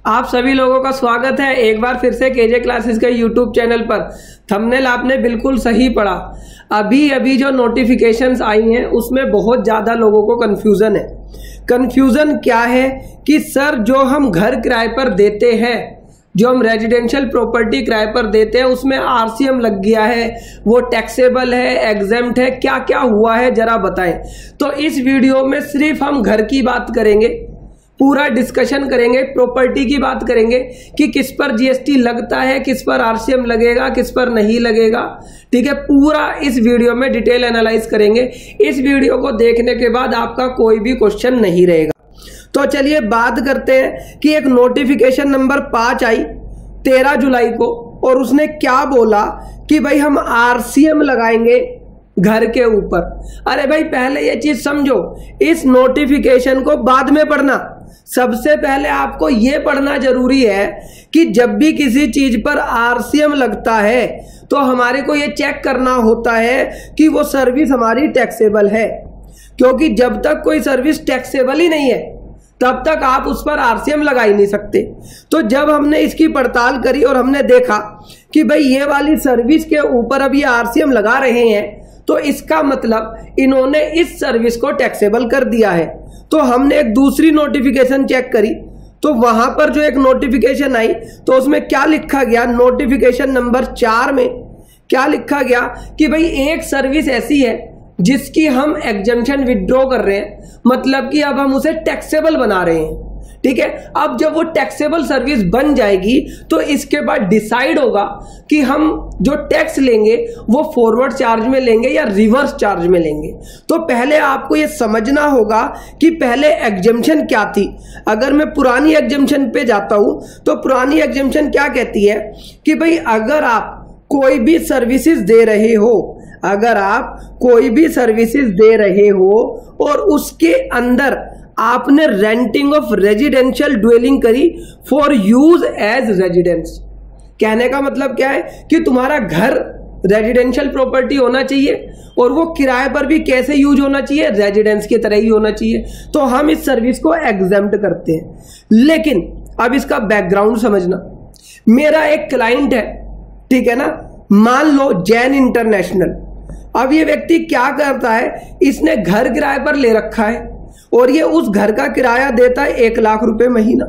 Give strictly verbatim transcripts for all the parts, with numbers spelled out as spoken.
आप सभी लोगों का स्वागत है एक बार फिर से केजे क्लासेस के यूट्यूब चैनल पर। थंबनेल आपने बिल्कुल सही पढ़ा। अभी अभी जो नोटिफिकेशंस आई हैं उसमें बहुत ज़्यादा लोगों को कन्फ्यूज़न है। कन्फ्यूज़न क्या है कि सर जो हम घर किराए पर देते हैं, जो हम रेजिडेंशियल प्रॉपर्टी किराए पर देते हैं उसमें आरसीएम लग गया है, वो टैक्सेबल है, एग्जेम्प्ट है, क्या क्या हुआ है जरा बताएं। तो इस वीडियो में सिर्फ हम घर की बात करेंगे, पूरा डिस्कशन करेंगे, प्रॉपर्टी की बात करेंगे कि किस पर जीएसटी लगता है, किस पर आरसीएम लगेगा, किस पर नहीं लगेगा। ठीक है, पूरा इस वीडियो में डिटेल एनालाइज करेंगे। इस वीडियो को देखने के बाद आपका कोई भी क्वेश्चन नहीं रहेगा। तो चलिए बात करते हैं कि एक नोटिफिकेशन नंबर पांच आई तेरह जुलाई को, और उसने क्या बोला कि भाई हम आरसीएम लगाएंगे घर के ऊपर। अरे भाई पहले ये चीज समझो, इस नोटिफिकेशन को बाद में पढ़ना। सबसे पहले आपको यह पढ़ना जरूरी है कि जब भी किसी चीज पर आरसीएम लगता है तो हमारे को यह चेक करना होता है कि वो सर्विस हमारी टैक्सेबल है, क्योंकि जब तक कोई सर्विस टैक्सेबल ही नहीं है तब तक आप उस पर आरसीएम लगा ही नहीं सकते। तो जब हमने इसकी पड़ताल करी और हमने देखा कि भाई ये वाली सर्विस के ऊपर अब ये आरसीएम लगा रहे हैं, तो इसका मतलब इन्होंने इस सर्विस को टैक्सेबल कर दिया है। तो हमने एक दूसरी नोटिफिकेशन चेक करी, तो वहां पर जो एक नोटिफिकेशन आई तो उसमें क्या लिखा गया, नोटिफिकेशन नंबर चार में क्या लिखा गया कि भाई एक सर्विस ऐसी है जिसकी हम एग्जम्पशन विड्रॉ कर रहे हैं, मतलब कि अब हम उसे टैक्सेबल बना रहे हैं। ठीक है, अब जब वो टैक्सेबल सर्विस बन जाएगी तो इसके बाद डिसाइड होगा कि हम जो टैक्स लेंगे वो फॉरवर्ड चार्ज में लेंगे या रिवर्स चार्ज में लेंगे। तो पहले आपको ये समझना होगा कि पहले एग्जम्पशन क्या थी। अगर मैं पुरानी एग्जम्पशन पे जाता हूं तो पुरानी एग्जम्पशन क्या कहती है कि भाई अगर आप कोई भी सर्विसेज दे रहे हो, अगर आप कोई भी सर्विसेज दे रहे हो और उसके अंदर आपने रेंटिंग ऑफ रेजिडेंशियल ड्वेलिंग करी फॉर यूज एज रेजिडेंस। कहने का मतलब क्या है कि तुम्हारा घर रेजिडेंशियल प्रॉपर्टी होना चाहिए और वो किराए पर भी कैसे यूज होना चाहिए, रेजिडेंस की तरह ही होना चाहिए। तो हम इस सर्विस को एग्जेम्प्ट करते हैं। लेकिन अब इसका बैकग्राउंड समझना। मेरा एक क्लाइंट है, ठीक है ना, मान लो जैन इंटरनेशनल। अब ये व्यक्ति क्या करता है, इसने घर किराए पर ले रखा है और ये उस घर का किराया देता है एक लाख रुपए महीना,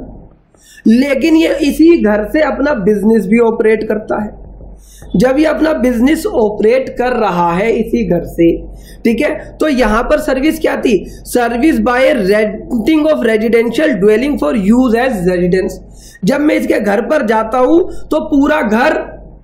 लेकिन ये इसी घर से अपना बिजनेस भी ऑपरेट करता है। जब ये अपना बिजनेस ऑपरेट कर रहा है इसी घर से, ठीक है, तो यहां पर सर्विस क्या थी, service by renting of residential dwelling for use as residence. जब मैं इसके घर पर जाता हूं तो पूरा घर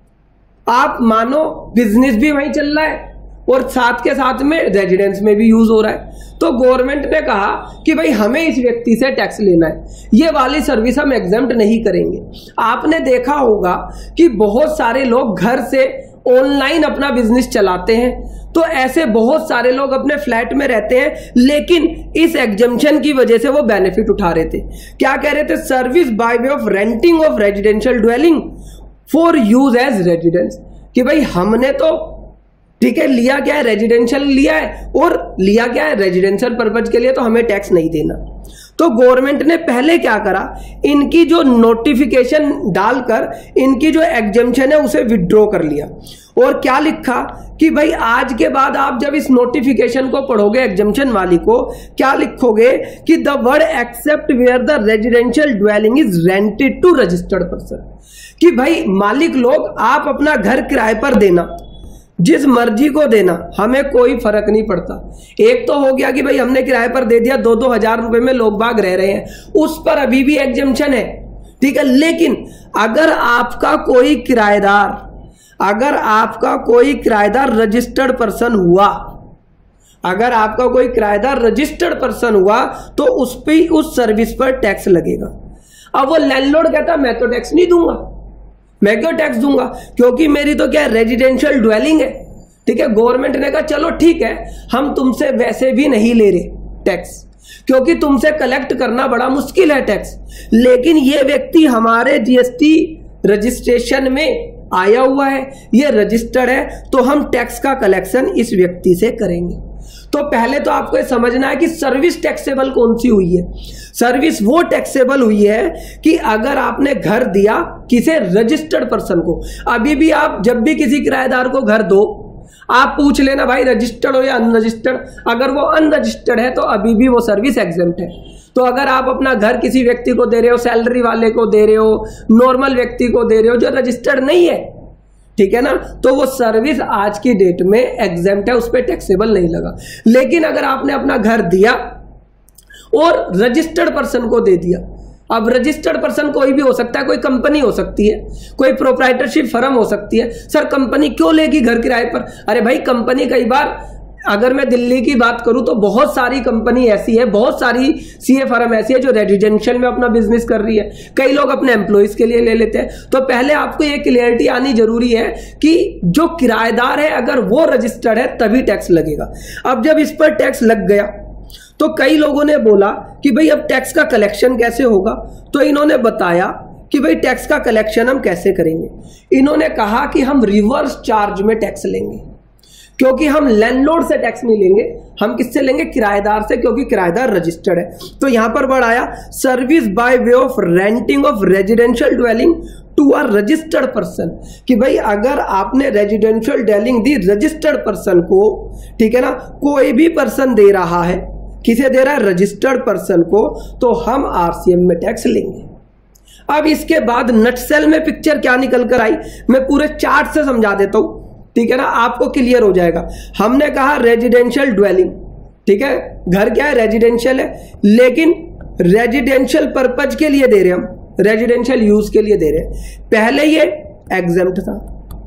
आप मानो बिजनेस भी वहीं चल रहा है और साथ के साथ में रेजिडेंस में भी यूज हो रहा है। तो गवर्नमेंट ने कहा कि भाई हमें इस व्यक्ति से टैक्स लेना है, ये वाली सर्विस हम एग्जेम्प्ट नहीं करेंगे। आपने देखा होगा कि बहुत सारे लोग घर से ऑनलाइन अपना बिजनेस चलाते हैं, तो ऐसे बहुत सारे लोग अपने फ्लैट में रहते हैं, लेकिन इस एग्जम्पशन की वजह से वो बेनिफिट उठा रहे थे। क्या कह रहे थे, service by way of renting of residential dwelling for use as residence. कि भाई हमने तो ठीक है लिया क्या है, रेजिडेंशियल लिया है, और लिया क्या है रेजिडेंशियल पर्पज के लिए, तो हमें टैक्स नहीं देना। तो गवर्नमेंट ने पहले क्या करा, इनकी जो नोटिफिकेशन डालकर इनकी जो एग्जम्पशन है उसे विड्रॉ कर लिया। और क्या लिखा कि भाई आज के बाद आप जब इस नोटिफिकेशन को पढ़ोगे, एग्जम्पशन वाली को, क्या लिखोगे कि the word except where the residential dwelling is rented to registered person. कि भाई मालिक लोग आप अपना घर किराए पर देना, जिस मर्जी को देना, हमें कोई फर्क नहीं पड़ता। एक तो हो गया कि भाई हमने किराए पर दे दिया, दो दो हजार रुपए में लोग बाग रह रहे हैं, उस पर अभी भी एग्जम्पशन है, ठीक है। लेकिन अगर आपका कोई किराएदार अगर आपका कोई किराएदार रजिस्टर्ड पर्सन हुआ अगर आपका कोई किराएदार रजिस्टर्ड पर्सन हुआ तो उस पर उस सर्विस पर टैक्स लगेगा। अब वो लैंडलॉर्ड कहता मैं तो टैक्स नहीं दूंगा, मैं क्यों टैक्स दूंगा, क्योंकि मेरी तो क्या रेजिडेंशियल ड्वेलिंग है। ठीक है, गवर्नमेंट ने कहा चलो ठीक है, हम तुमसे वैसे भी नहीं ले रहे टैक्स, क्योंकि तुमसे कलेक्ट करना बड़ा मुश्किल है टैक्स, लेकिन ये व्यक्ति हमारे जीएसटी रजिस्ट्रेशन में आया हुआ है, ये रजिस्टर्ड है, तो हम टैक्स का कलेक्शन इस व्यक्ति से करेंगे। तो पहले तो आपको ये समझना है कि सर्विस टैक्सेबल कौन सी हुई है। सर्विस वो टैक्सेबल हुई है कि अगर आपने घर दिया किसी रजिस्टर्ड पर्सन को। अभी भी आप जब भी किसी किराएदार को घर दो, आप पूछ लेना भाई रजिस्टर्ड हो या अनरजिस्टर्ड। अगर वो अनरजिस्टर्ड है तो अभी भी वो सर्विस एग्जेम्प्ट है। तो अगर आप अपना घर किसी व्यक्ति को दे रहे हो, सैलरी वाले को दे रहे हो, नॉर्मल व्यक्ति को दे रहे हो जो रजिस्टर्ड नहीं है, ठीक है ना, तो वो सर्विस आज की डेट में एग्जेम्प्ट है, उस पर टैक्सेबल नहीं लगा। लेकिन अगर आपने अपना घर दिया और रजिस्टर्ड पर्सन को दे दिया, अब रजिस्टर्ड पर्सन कोई भी हो सकता है, कोई कंपनी हो सकती है, कोई प्रोप्राइटरशिप फर्म हो सकती है। सर कंपनी क्यों लेगी घर किराए पर? अरे भाई कंपनी कई बार, अगर मैं दिल्ली की बात करूं तो बहुत सारी कंपनी ऐसी है, बहुत सारी सीए फर्म ऐसी है जो रेजिडेंशियल में अपना बिजनेस कर रही है। कई लोग अपने एम्प्लॉइज के लिए ले लेते हैं। तो पहले आपको ये क्लियरिटी आनी जरूरी है कि जो किराएदार है अगर वो रजिस्टर्ड है तभी टैक्स लगेगा। अब जब इस पर टैक्स लग गया तो कई लोगों ने बोला कि भाई अब टैक्स का कलेक्शन कैसे होगा। तो इन्होंने बताया कि भाई टैक्स का कलेक्शन हम कैसे करेंगे। इन्होंने कहा कि हम रिवर्स चार्ज में टैक्स लेंगे, क्योंकि हम लैंडलॉर्ड से टैक्स नहीं लेंगे, हम किससे लेंगे? किराएदार से, क्योंकि किराएदार रजिस्टर्ड है। तो यहां पर वर्ड आया service by way of renting of residential dwelling to a registered person, कि भाई अगर आपने रेजिडेंशियल ड्वेलिंग दी रजिस्टर्ड पर्सन को, ठीक है ना, कोई भी पर्सन दे रहा है, किसे दे रहा है? रजिस्टर्ड पर्सन को, तो हम आरसीएम में टैक्स लेंगे। अब इसके बाद नटसेल में पिक्चर क्या निकल कर आई, मैं पूरे चार्ट से समझा देता हूं, ठीक है ना, आपको क्लियर हो जाएगा। हमने कहा रेजिडेंशियल ड्वेलिंग, ठीक है, घर क्या है? रेजिडेंशियल है, लेकिन रेजिडेंशियल पर्पज के लिए दे रहे हम, रेजिडेंशियल यूज के लिए दे रहे हैं। पहले ये एग्जेम्प्ट था,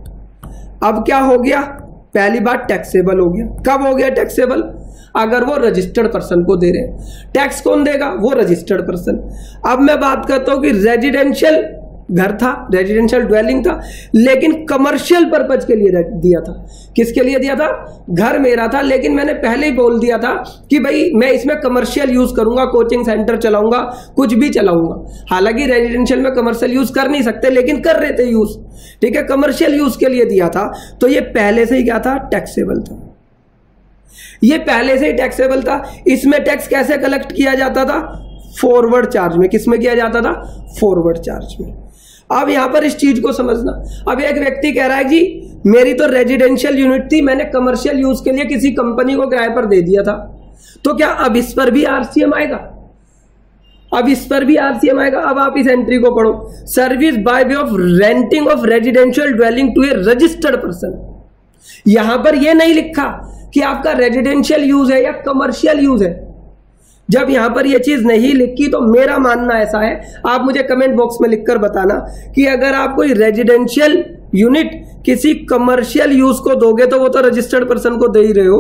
अब क्या हो गया? पहली बात टैक्सेबल हो गया। कब हो गया टैक्सेबल? अगर वो रजिस्टर्ड पर्सन को दे रहे हैं। टैक्स कौन देगा? वो रजिस्टर्ड पर्सन। अब मैं बात करता हूं कि रेजिडेंशियल घर था, रेजिडेंशियल ड्वेलिंग था, लेकिन कमर्शियल पर्पज के लिए दिया था। किसके लिए दिया था? घर मेरा था, लेकिन मैंने पहले ही बोल दिया था कि भाई मैं इसमें कमर्शियल यूज करूंगा, कोचिंग सेंटर चलाऊंगा, कुछ भी चलाऊंगा। हालांकि रेजिडेंशियल में कमर्शियल यूज कर नहीं सकते, लेकिन कर रहे थे यूज, ठीक है, कमर्शियल यूज के लिए दिया था। तो ये पहले से ही क्या था? टैक्सेबल था। ये पहले से ही टैक्सेबल था। इसमें टैक्स कैसे कलेक्ट किया जाता था? फॉरवर्ड चार्ज में। किसमें किया जाता था? फॉरवर्ड चार्ज में। अब यहां पर इस चीज को समझना। अब एक व्यक्ति कह रहा है जी मेरी तो रेजिडेंशियल यूनिट थी, मैंने कमर्शियल यूज के लिए किसी कंपनी को किराए पर दे दिया था, तो क्या अब इस पर भी आरसीएम आएगा? अब इस पर भी आरसीएम आएगा। अब आप इस एंट्री को पढ़ो, service by way of renting of residential dwelling to a registered person. यहां पर यह नहीं लिखा कि आपका रेजिडेंशियल यूज है या कमर्शियल यूज है। जब यहां पर यह चीज नहीं लिखी तो मेरा मानना ऐसा है, आप मुझे कमेंट बॉक्स में लिखकर बताना कि अगर आप कोई रेजिडेंशियल यूनिट किसी कमर्शियल यूज को दोगे तो वो तो रजिस्टर्ड पर्सन को दे ही रहे हो,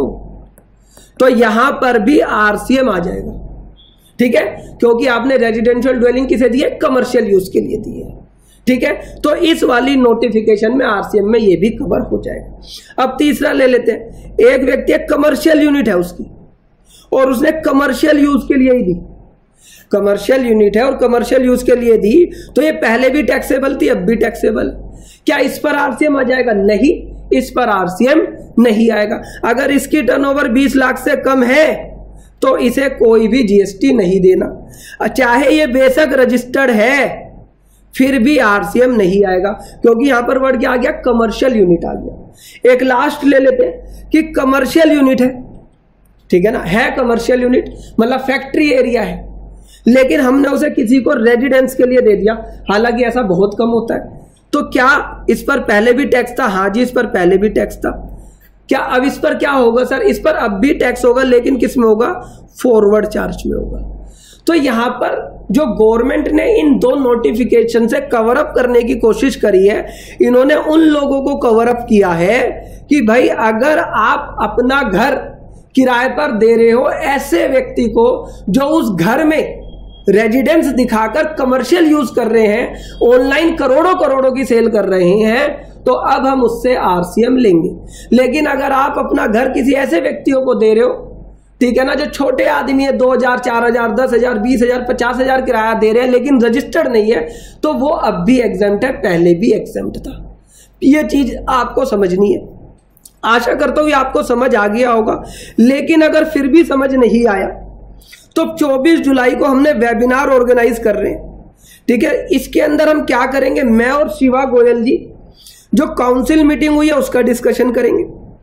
तो यहां पर भी आरसीएम आ जाएगा, ठीक है, क्योंकि आपने रेजिडेंशियल ड्वेलिंग किसे दी है? कमर्शियल यूज के लिए दी है, ठीक है। तो इस वाली नोटिफिकेशन में आरसीएम में ये भी कवर हो जाएगा। अब तीसरा ले लेते हैं, एक व्यक्ति एक कमर्शियल यूनिट है उसकी और उसने कमर्शियल यूज के लिए ही दी, कमर्शियल यूनिट है और कमर्शियल यूज के लिए दी, तो ये पहले भी टैक्सेबल थी, अब भी टैक्सेबल। क्या इस पर आरसीएम आ जाएगा? नहीं, इस पर आरसीएम नहीं आएगा। अगर इसकी टर्नओवर बीस लाख से कम है तो इसे कोई भी जीएसटी नहीं देना, चाहे ये बेशक रजिस्टर्ड है, फिर भी आरसीएम नहीं आएगा, क्योंकि यहां पर वर्ड क्या आ गया? कमर्शियल यूनिट आ गया। एक लास्ट ले लेते हैं कि कमर्शियल यूनिट है, ठीक है ना, है कमर्शियल यूनिट, मतलब फैक्ट्री एरिया है, लेकिन हमने उसे किसी को रेजिडेंस के लिए दे दिया, हालांकि ऐसा बहुत कम होता है। तो क्या इस पर पहले भी टैक्स था? हाँ जी, इस पर पहले भी टैक्स था। क्या अब इस पर क्या होगा सर? इस पर अब भी टैक्स होगा, लेकिन किस में होगा? फॉरवर्ड चार्ज में होगा। तो यहां पर जो गवर्नमेंट ने इन दो नोटिफिकेशन से कवर अप करने की कोशिश करी है, इन्होंने उन लोगों को कवर अप किया है कि भाई अगर आप अपना घर किराए पर दे रहे हो ऐसे व्यक्ति को जो उस घर में रेजिडेंस दिखाकर कमर्शियल यूज कर रहे हैं, ऑनलाइन करोड़ों करोड़ों की सेल कर रहे हैं, तो अब हम उससे आरसीएम लेंगे। लेकिन अगर आप अपना घर किसी ऐसे व्यक्तियों को दे रहे हो, ठीक है ना, जो छोटे आदमी है, दो हजार, चार हजार, दस हजार, बीस हजार, पचास हजार किराया दे रहे हैं, लेकिन रजिस्टर्ड नहीं है, तो वो अब भी एग्जेम्प्ट है, पहले भी एग्जेम्प्ट था। ये चीज आपको समझनी है। आशा करता हूं ये आपको समझ आ गया होगा। लेकिन अगर फिर भी समझ नहीं आया तो चौबीस जुलाई को हमने वेबिनार ऑर्गेनाइज कर रहे हैं, ठीक है। इसके अंदर हम क्या करेंगे, मैं और शिवा गोयल जी जो काउंसिल मीटिंग हुई है उसका डिस्कशन करेंगे,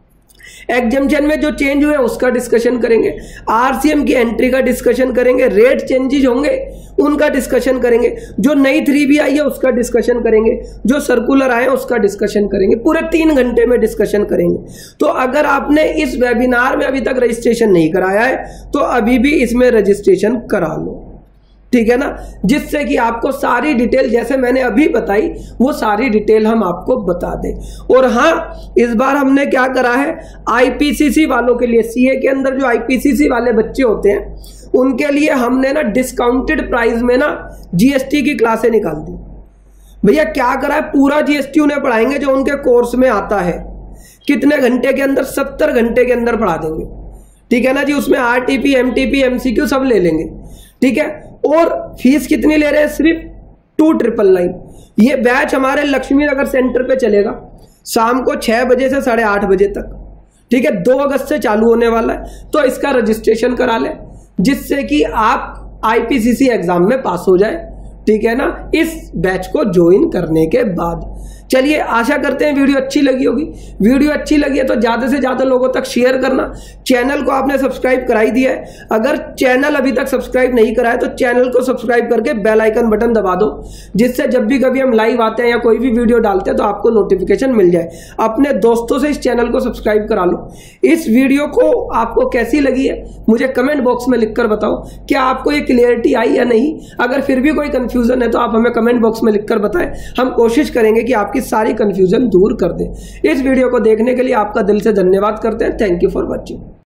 एग्जामिशन में जो चेंज हुए उसका डिस्कशन करेंगे, आरसीएम की एंट्री का डिस्कशन करेंगे, रेट चेंजेस होंगे उनका डिस्कशन करेंगे, जो नई थ्री बी आई है उसका डिस्कशन करेंगे, जो सर्कुलर आए उसका डिस्कशन करेंगे। पूरे तीन घंटे में डिस्कशन करेंगे। तो अगर आपने इस वेबिनार में अभी तक रजिस्ट्रेशन नहीं कराया है तो अभी भी इसमें रजिस्ट्रेशन करा लो, ठीक है ना, जिससे कि आपको सारी डिटेल जैसे मैंने अभी बताई वो सारी डिटेल हम आपको बता दें। और हाँ, इस बार हमने क्या करा है, आईपीसीसी वालों के लिए, सीए के अंदर जो आईपीसीसी वाले बच्चे होते हैं उनके लिए हमने ना डिस्काउंटेड प्राइस में ना जीएसटी की क्लासें निकाल दी। भैया क्या करा है, पूरा जीएसटी उन्हें पढ़ाएंगे जो उनके कोर्स में आता है। कितने घंटे के अंदर, सत्तर घंटे के अंदर पढ़ा देंगे, ठीक है ना जी। उसमें आरटीपी, एमटीपी, एमसीक्यू सब ले लेंगे, ठीक है। और फीस कितनी ले रहे हैं, सिर्फ टू ट्रिपल नाइन। ये बैच हमारे लक्ष्मी नगर सेंटर पे चलेगा शाम को छह बजे से साढ़े आठ बजे तक, ठीक है। दो अगस्त से चालू होने वाला है। तो इसका रजिस्ट्रेशन करा लें जिससे कि आप आईपीसीसी एग्जाम में पास हो जाए, ठीक है ना, इस बैच को ज्वाइन करने के बाद। चलिए, आशा करते हैं वीडियो अच्छी लगी होगी। वीडियो अच्छी लगी है तो ज्यादा से ज्यादा लोगों तक शेयर करना। चैनल को आपने सब्सक्राइब कराई दिया है, अगर चैनल अभी तक सब्सक्राइब नहीं करा है तो चैनल को सब्सक्राइब करके बेल आइकन बटन दबा दो, जिससे जब भी कभी हम लाइव आते हैं या कोई भी वीडियो डालते हैं तो आपको नोटिफिकेशन मिल जाए। अपने दोस्तों से इस चैनल को सब्सक्राइब करा लो। इस वीडियो को आपको कैसी लगी है मुझे कमेंट बॉक्स में लिखकर बताओ। क्या आपको ये क्लियरिटी आई या नहीं? अगर फिर भी कोई कंफ्यूजन है तो आप हमें कमेंट बॉक्स में लिखकर बताएं। हम कोशिश करेंगे कि आपकी सारी कंफ्यूजन दूर कर दें। इस वीडियो को देखने के लिए आपका दिल से धन्यवाद करते हैं। Thank you for watching.